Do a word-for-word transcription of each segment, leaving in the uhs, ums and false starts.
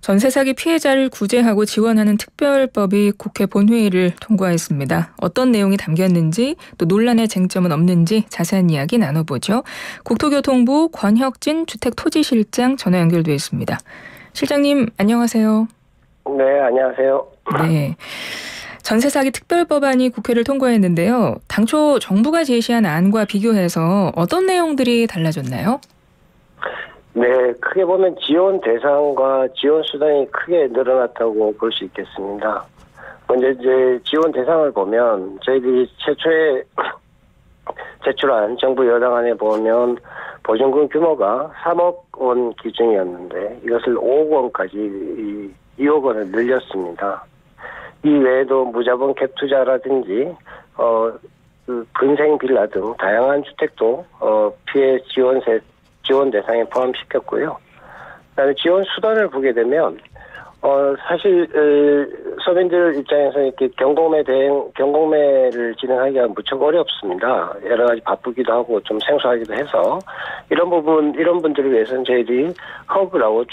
전세 사기 피해자를 구제하고 지원하는 특별법이 국회 본회의를 통과했습니다. 어떤 내용이 담겼는지 또 논란의 쟁점은 없는지 자세한 이야기 나눠보죠. 국토교통부 권혁진 주택토지실장 전화 연결돼 있습니다. 실장님 안녕하세요. 네, 안녕하세요. 네. 전세 사기 특별법안이 국회를 통과했는데요. 당초 정부가 제시한 안과 비교해서 어떤 내용들이 달라졌나요? 네, 크게 보면 지원 대상과 지원 수단이 크게 늘어났다고 볼 수 있겠습니다. 먼저 이제 지원 대상을 보면 저희들이 최초에 제출한 정부 여당안에 보면 보증금 규모가 삼억 원 기준이었는데 이것을 오억 원까지 이억 원을 늘렸습니다. 이 외에도 무자본 갭 투자라든지 어, 그 근생 빌라 등 다양한 주택도 어, 피해 지원세 지원 대상에 포함시켰고요. 그다음에 지원 수단을 보게 되면 어 사실 어, 서민들 입장에서 이렇게 경공매 대행 경공매를 진행하기가 무척 어렵습니다. 여러 가지 바쁘기도 하고 좀 생소하기도 해서 이런 부분 이런 분들을 위해서는 저희들이 허브라고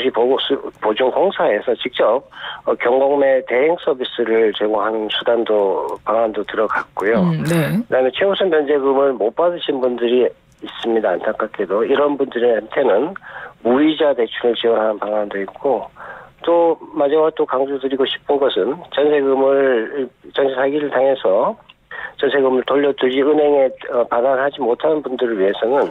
주택도시보증공사에서 직접 어, 경공매 대행 서비스를 제공하는 수단도 방안도 들어갔고요. 음, 네. 그다음에 최우선 면제금을 못 받으신 분들이 있습니다. 안타깝게도 이런 분들한테는 무이자 대출을 지원하는 방안도 있고 또 마지막으로 또 강조드리고 싶은 것은 전세금을 전세 사기를 당해서 전세금을 돌려두지 은행에 반환하지 못하는 분들을 위해서는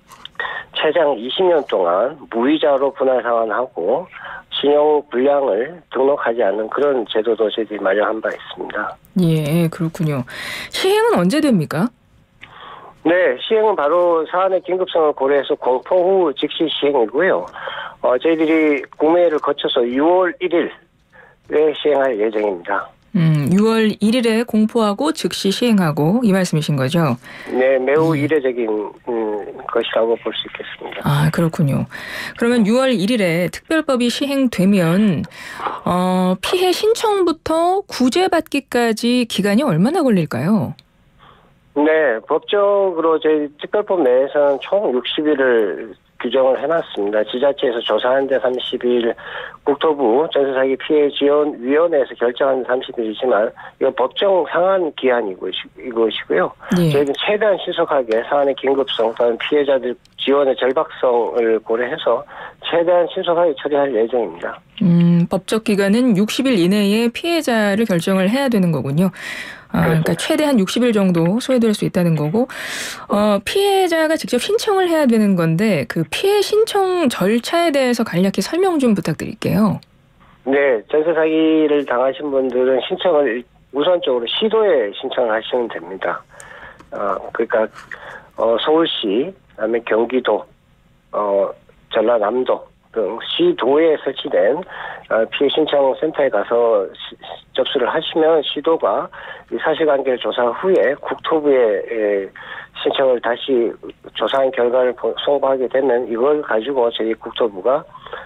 최장 이십 년 동안 무이자로 분할 상환하고 신용 불량을 등록하지 않는 그런 제도도 저희들이 마련한 바 있습니다. 예, 그렇군요. 시행은 언제 됩니까? 네, 시행은 바로 사안의 긴급성을 고려해서 공포 후 즉시 시행이고요. 어, 저희들이 국무회의를 거쳐서 유월 일일에 시행할 예정입니다. 음, 유월 일일에 공포하고 즉시 시행하고 이 말씀이신 거죠? 네, 매우 음. 이례적인 음, 것이라고 볼 수 있겠습니다. 아, 그렇군요. 그러면 유월 일일에 특별법이 시행되면 어, 피해 신청부터 구제받기까지 기간이 얼마나 걸릴까요? 네, 법적으로 저희 특별법 내에서는 총 육십 일을 규정을 해놨습니다. 지자체에서 조사한 데 삼십 일, 국토부 전세사기 피해 지원위원회에서 결정한 데 삼십 일이지만 이거 법정 상한 기한이 이것이고요. 네. 저희는 최대한 신속하게 사안의 긴급성 또는 피해자들 지원의 절박성을 고려해서 최대한 신속하게 처리할 예정입니다. 음, 법적 기간은 육십 일 이내에 피해자를 결정을 해야 되는 거군요. 아, 그러니까 최대한 육십 일 정도 소요될 수 있다는 거고, 어, 피해자가 직접 신청을 해야 되는 건데 그 피해 신청 절차에 대해서 간략히 설명 좀 부탁드릴게요. 네, 전세 사기를 당하신 분들은 신청을 우선적으로 시도에 신청을 하시면 됩니다. 어, 그러니까 어, 서울시, 그다음에 경기도, 어, 전라남도 등 시도에 설치된 피해 신청 센터에 가서 시, 접수를 하시면 시도가 이 사실관계를 조사 후에 국토부에 신청을 다시 조사한 결과를 송부하게 되면 이걸 가지고 저희 국토부가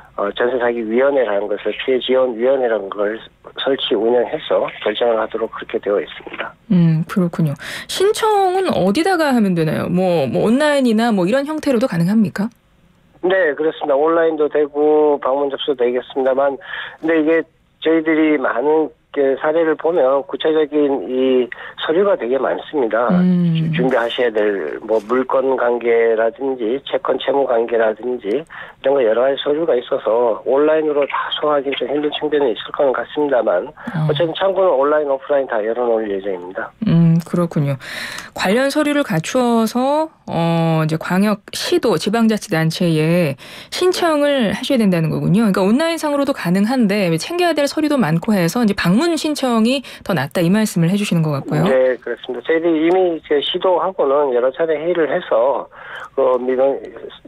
전세사기위원회라는 것을 피해지원위원회라는 걸 설치 운영해서 결정을 하도록 그렇게 되어 있습니다. 음, 그렇군요. 신청은 어디다가 하면 되나요? 뭐, 뭐 온라인이나 뭐 이런 형태로도 가능합니까? 네, 그렇습니다. 온라인도 되고 방문 접수도 되겠습니다만, 근데 이게 저희들이 많은 사례를 보면 구체적인 이 서류가 되게 많습니다. 음. 준비하셔야 될 뭐 물건 관계라든지 채권 채무 관계라든지 이런 거 여러 가지 서류가 있어서 온라인으로 다 소화하기 좀 힘든 측면이 있을 것 같습니다만 어. 어쨌든 참고는 온라인 오프라인 다 열어놓을 예정입니다. 음, 그렇군요. 관련 서류를 갖추어서 어 이제 광역 시도 지방자치단체에 신청을 하셔야 된다는 거군요. 그러니까 온라인상으로도 가능한데 챙겨야 될 서류도 많고 해서 이제 방문 신청이 더 낫다 이 말씀을 해주시는 것 같고요. 네, 그렇습니다. 저희들이 이미 시도하고는 여러 차례 회의를 해서 그 민원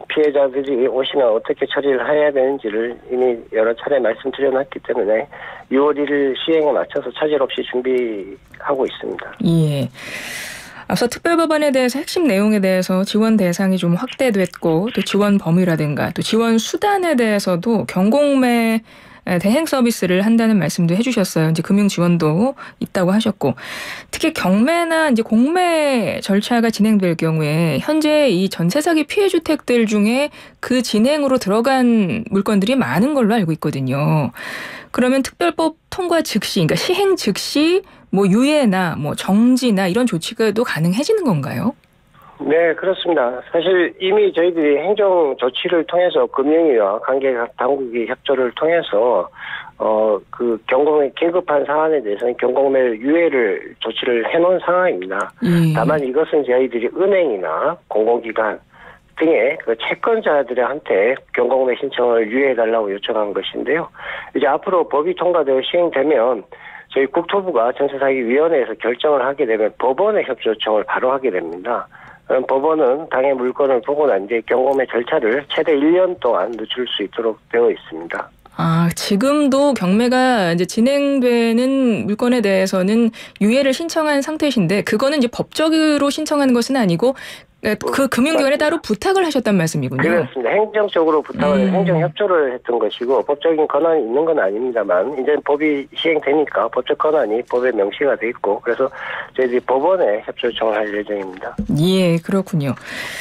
피해자들이 오시면 어떻게 처리를 해야 되는지를 이미 여러 차례 말씀드려놨기 때문에 유월 일일 시행에 맞춰서 차질 없이 준비하고 있습니다. 예. 앞서 특별법안에 대해서 핵심 내용에 대해서 지원 대상이 좀 확대됐고 또 지원 범위라든가 또 지원 수단에 대해서도 경공매 대행 서비스를 한다는 말씀도 해주셨어요. 이제 금융 지원도 있다고 하셨고, 특히 경매나 이제 공매 절차가 진행될 경우에 현재 이 전세 사기 피해 주택들 중에 그 진행으로 들어간 물건들이 많은 걸로 알고 있거든요. 그러면 특별법 통과 즉시, 그러니까 시행 즉시 뭐 유예나 뭐 정지나 이런 조치가 또 가능해지는 건가요? 네, 그렇습니다. 사실 이미 저희들이 행정 조치를 통해서 금융위와 관계각 당국의 협조를 통해서 어, 그 경공매 긴급한 사안에 대해서는 경공매 유예를 조치를 해놓은 상황입니다. 음. 다만 이것은 저희들이 은행이나 공공기관 등의 그 채권자들한테 경공매 신청을 유예해달라고 요청한 것인데요. 이제 앞으로 법이 통과되어 시행되면 저희 국토부가 전세사기위원회에서 결정을 하게 되면 법원의 협조 요청을 바로 하게 됩니다. 그럼 법원은 당의 물건을 보고 난 뒤에 경공매 절차를 최대 일 년 동안 늦출 수 있도록 되어 있습니다. 아, 지금도 경매가 이제 진행되는 물건에 대해서는 유예를 신청한 상태이신데, 그거는 이제 법적으로 신청하는 것은 아니고 그 금융기관에 따로 부탁을 하셨단 말씀이군요. 그렇습니다. 행정적으로 부탁을 음. 행정 협조를 했던 것이고 법적인 권한이 있는 건 아닙니다만 이제 법이 시행되니까 법적 권한이 법에 명시가 돼 있고 그래서 저희들이 법원에 협조 요청을 할 예정입니다. 예, 그렇군요.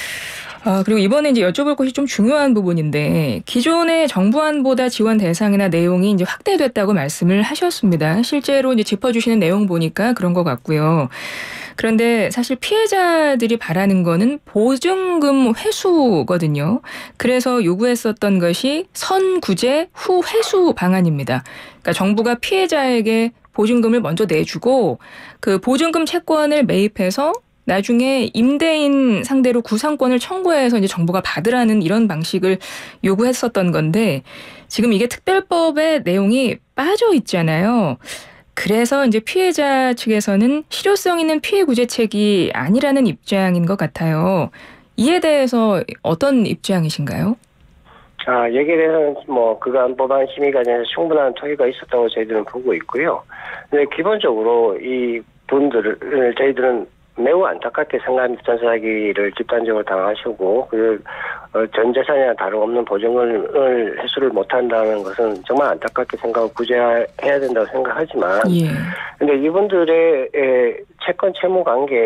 아, 그리고 이번에 이제 여쭤볼 것이 좀 중요한 부분인데, 기존의 정부안보다 지원 대상이나 내용이 이제 확대됐다고 말씀을 하셨습니다. 실제로 이제 짚어주시는 내용 보니까 그런 것 같고요. 그런데 사실 피해자들이 바라는 거는 보증금 회수거든요. 그래서 요구했었던 것이 선구제 후 회수 방안입니다. 그러니까 정부가 피해자에게 보증금을 먼저 내주고 그 보증금 채권을 매입해서 나중에 임대인 상대로 구상권을 청구해서 이제 정부가 받으라는 이런 방식을 요구했었던 건데, 지금 이게 특별법의 내용이 빠져 있잖아요. 그래서 이제 피해자 측에서는 실효성 있는 피해 구제책이 아니라는 입장인 것 같아요. 이에 대해서 어떤 입장이신가요? 아, 여기에 대해서는 뭐 그간 법안 심의 과정에서 충분한 토의가 있었다고 저희들은 보고 있고요. 근데 기본적으로 이 분들을 저희들은 매우 안타깝게 생각합니다. 전세사기를 집단적으로 당하시고 그 어, 전 재산이나 다름없는 보증을 회수를 못한다는 것은 정말 안타깝게 생각하고 구제해야 된다고 생각하지만 예. 근데 이분들의 에, 채권 채무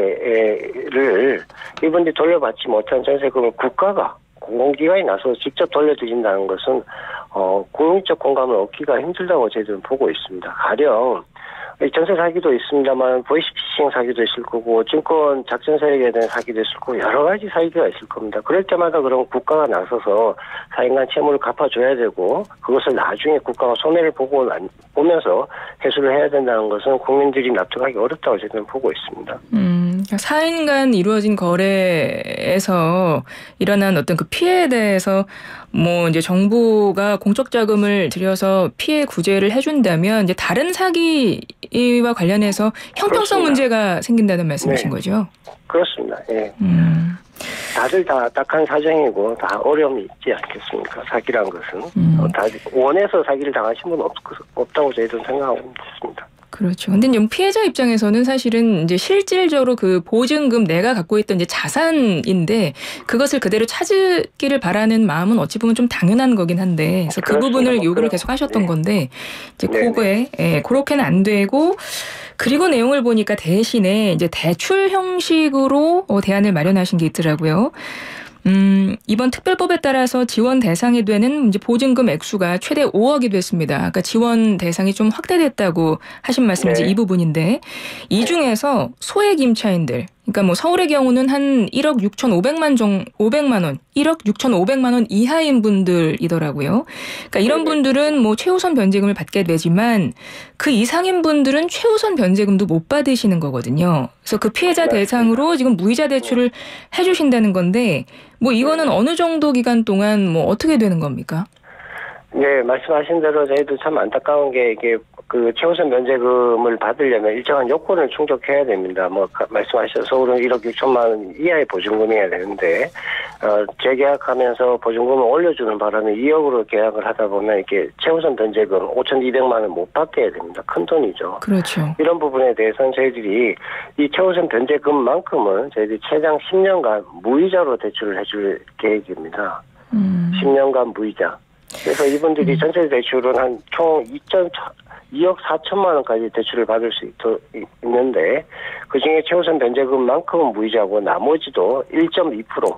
관계를 이분들이 돌려받지 못한 전세금을 국가가 공공기관이 나서 직접 돌려드린다는 것은 어, 국민적 공감을 얻기가 힘들다고 저희들은 보고 있습니다. 가령 전세 사기도 있습니다만 보이스피싱 사기도 있을 거고 증권 작전세력에 대한 사기도 있을 거고 여러 가지 사기가 있을 겁니다. 그럴 때마다 그럼 국가가 나서서 사인간 채무를 갚아줘야 되고 그것을 나중에 국가가 손해를 보고 난, 보면서 회수를 해야 된다는 것은 국민들이 납득하기 어렵다고 저는 보고 있습니다. 음, 사인간 이루어진 거래에서 일어난 어떤 그 피해에 대해서 뭐 이제 정부가 공적 자금을 들여서 피해 구제를 해준다면 이제 다른 사기와 관련해서 형평성 그렇습니다. 문제가 생긴다는 말씀이신 네. 거죠? 그렇습니다. 예. 음. 다들 다 딱한 사정이고 다 어려움이 있지 않겠습니까? 사기란 것은 음. 어, 다 원해서 사기를 당하신 분 없, 없다고 저희들은 생각하고 있습니다. 그렇죠. 근데 피해자 입장에서는 사실은 이제 실질적으로 그 보증금 내가 갖고 있던 이제 자산인데 그것을 그대로 찾기를 바라는 마음은 어찌 보면 좀 당연한 거긴 한데, 그래서 그 부분을 요구를 계속 하셨던 네. 건데 이제 그거에 예, 그렇게는 안 되고. 그리고 내용을 보니까 대신에 이제 대출 형식으로 대안을 마련하신 게 있더라고요. 음, 이번 특별법에 따라서 지원 대상이 되는 이제 보증금 액수가 최대 오억이 됐습니다. 아까 지원 대상이 좀 확대됐다고 하신 말씀이 네. 이 부분인데, 이 중에서 소액 임차인들, 그러니까 뭐 서울의 경우는 한 일억 육천오백만 정, 오백만 원, 일억 육천오백만 원 이하인 분들이더라고요. 그러니까 이런 분들은 뭐 최우선 변제금을 받게 되지만 그 이상인 분들은 최우선 변제금도 못 받으시는 거거든요. 그래서 그 피해자 대상으로 지금 무이자 대출을 해주신다는 건데, 뭐 이거는 어느 정도 기간 동안 뭐 어떻게 되는 겁니까? 네, 말씀하신 대로 저희도 참 안타까운 게 이게 그 최우선 면제금을 받으려면 일정한 요건을 충족해야 됩니다. 뭐 말씀하신 서울은 일억 육천만 원 이하의 보증금이어야 되는데 어, 재계약하면서 보증금을 올려주는 바람에 이억으로 계약을 하다 보면 이렇게 최우선 변제금 오천이백만 원 못 받게 해야 됩니다. 큰 돈이죠. 그렇죠. 이런 부분에 대해서는 저희들이 이 최우선 변제금만큼은 저희들이 최장 십 년간 무이자로 대출을 해줄 계획입니다. 음. 십 년간 무이자. 그래서 이분들이 전세 대출은 한 총 이억 사천만 원까지 대출을 받을 수 있, 있는데 그중에 최우선 변제금만큼은 무이자고 나머지도 일 점 이 퍼센트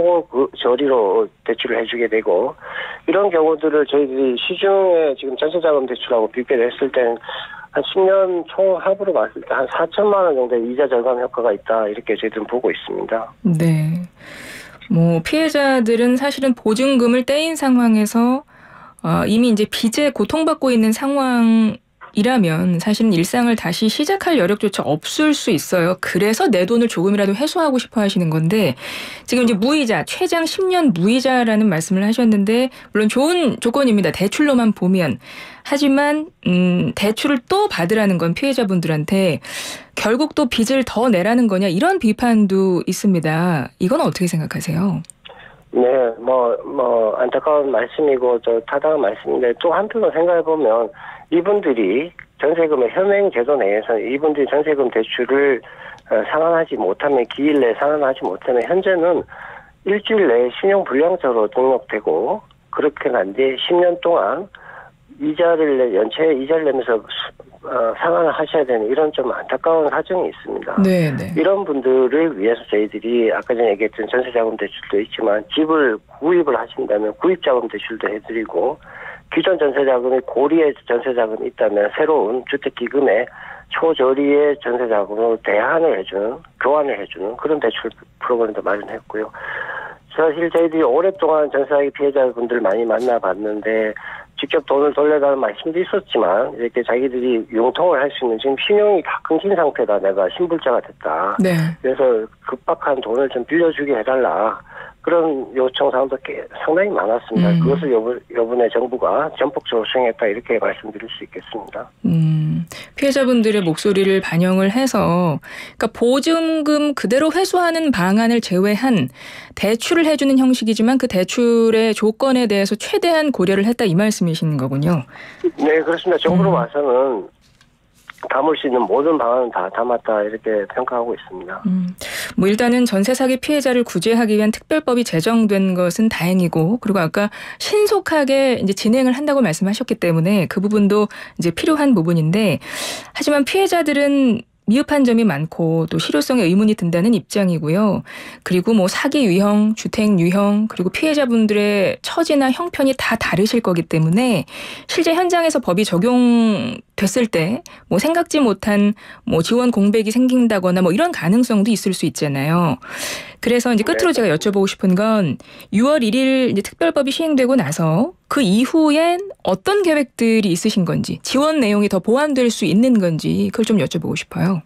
초저리로 대출을 해주게 되고 이런 경우들을 저희들이 시중에 지금 전세자금 대출하고 비교를 했을 때는 한 십 년 총 합으로 봤을 때 한 사천만 원 정도의 이자 절감 효과가 있다 이렇게 저희들은 보고 있습니다. 네. 뭐 피해자들은 사실은 보증금을 떼인 상황에서 어, 이미 이제 빚에 고통받고 있는 상황이라면 사실은 일상을 다시 시작할 여력조차 없을 수 있어요. 그래서 내 돈을 조금이라도 회수하고 싶어 하시는 건데 지금 이제 무이자, 최장 십 년 무이자라는 말씀을 하셨는데 물론 좋은 조건입니다. 대출로만 보면. 하지만 음, 대출을 또 받으라는 건 피해자분들한테 결국 또 빚을 더 내라는 거냐 이런 비판도 있습니다. 이건 어떻게 생각하세요? 네, 뭐, 뭐, 안타까운 말씀이고, 저, 타당한 말씀인데, 또 한편으로 생각해보면, 이분들이 전세금의 현행 제도 내에서 이분들이 전세금 대출을 상환하지 못하면, 기일 내에 상환하지 못하면, 현재는 일주일 내에 신용불량자로 등록되고, 그렇게 한 뒤 십 년 동안 이자를 내, 연체 이자를 내면서 어, 상환을 하셔야 되는 이런 좀 안타까운 사정이 있습니다. 네네. 이런 분들을 위해서 저희들이 아까 전에 얘기했던 전세자금 대출도 있지만 집을 구입을 하신다면 구입자금 대출도 해드리고 기존 전세자금이 고리의 전세자금이 있다면 새로운 주택기금에 초저리의 전세자금으로 대안을 해주는 교환을 해주는 그런 대출 프로그램도 마련했고요. 사실 저희들이 오랫동안 전세사기 피해자분들 많이 만나봤는데 직접 돈을 돌려달라는 말씀도 있었지만 이렇게 자기들이 융통을 할 수 있는 지금 신용이 다 끊긴 상태다. 내가 신불자가 됐다. 네. 그래서 급박한 돈을 좀 빌려주게 해달라. 그런 요청사항도 상당히 많았습니다. 음. 그것을 요번, 요번에 정부가 전폭적으로 수행했다 이렇게 말씀드릴 수 있겠습니다. 음, 피해자분들의 목소리를 반영을 해서 그러니까 보증금 그대로 회수하는 방안을 제외한 대출을 해주는 형식이지만 그 대출의 조건에 대해서 최대한 고려를 했다 이 말씀이신 거군요. 네, 그렇습니다. 정부로 음. 봐서는 담을 수 있는 모든 방안은 다 담았다 이렇게 평가하고 있습니다. 음, 뭐 일단은 전세 사기 피해자를 구제하기 위한 특별법이 제정된 것은 다행이고 그리고 아까 신속하게 이제 진행을 한다고 말씀하셨기 때문에 그 부분도 이제 필요한 부분인데 하지만 피해자들은 미흡한 점이 많고 또 실효성에 의문이 든다는 입장이고요. 그리고 뭐 사기 유형, 주택 유형 그리고 피해자분들의 처지나 형편이 다 다르실 거기 때문에 실제 현장에서 법이 적용됐을 때 뭐 생각지 못한 뭐 지원 공백이 생긴다거나 뭐 이런 가능성도 있을 수 있잖아요. 그래서 이제 끝으로 제가 여쭤보고 싶은 건 유월 일일 이제 특별법이 시행되고 나서 그 이후엔 어떤 계획들이 있으신 건지 지원 내용이 더 보완될 수 있는 건지 그걸 좀 여쭤보고 싶어요.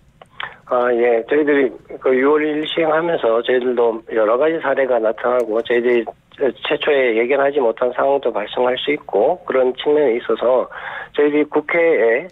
아, 예. 저희들이 그 유월 일일 시행하면서 저희들도 여러 가지 사례가 나타나고 저희들이 최초에 예견하지 못한 상황도 발생할 수 있고 그런 측면에 있어서 저희들이 국회에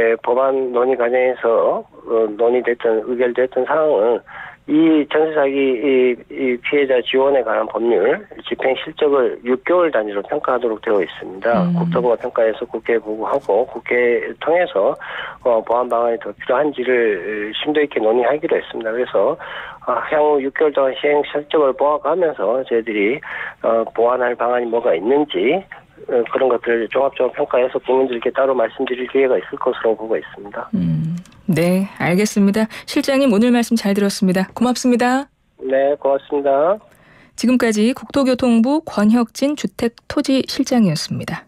법안 논의 과정에서 논의됐던 의결됐던 사항은 이 전세사기 이, 이 피해자 지원에 관한 법률 집행 실적을 육 개월 단위로 평가하도록 되어 있습니다. 음. 국토부가 평가해서 국회에 보고하고 국회를 통해서 어, 보완 방안이 더 필요한지를 심도 있게 논의하기로 했습니다. 그래서 어, 향후 육 개월 동안 시행 실적을 보아가면서 저희들이 어, 보완할 방안이 뭐가 있는지 어, 그런 것들을 종합적으로 평가해서 국민들께 따로 말씀드릴 기회가 있을 것으로 보고 있습니다. 음. 네, 알겠습니다. 실장님 오늘 말씀 잘 들었습니다. 고맙습니다. 네, 고맙습니다. 지금까지 국토교통부 권혁진 주택토지실장이었습니다.